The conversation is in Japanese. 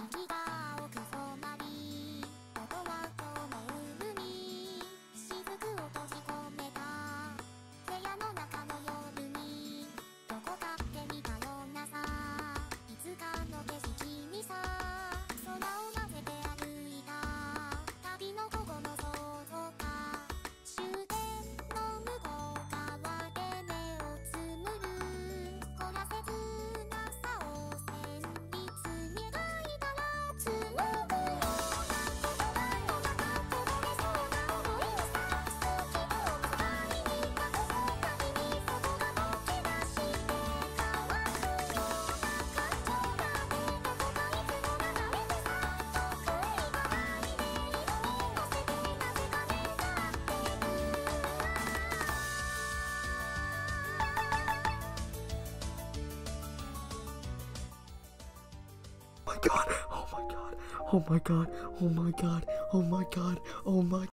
気が奥そまり音は今日の海私服を閉じ込めた部屋の中の夜にどこかで見たようなさいつかの景色にさ空を混ぜて歩いた旅の午後の想像か終点の向こう側で目をつむるこらせずなさを旋律に描いたら紡ぐような言葉の中こぼれそうな想いをさ好きと愛に隠すたびにそこが溶け出して乾くような感情までどこかいつも流れてさ得意がない音色に乗せてなぜか願ってる Oh my god, oh my god, oh my god, oh my god, oh my god, oh my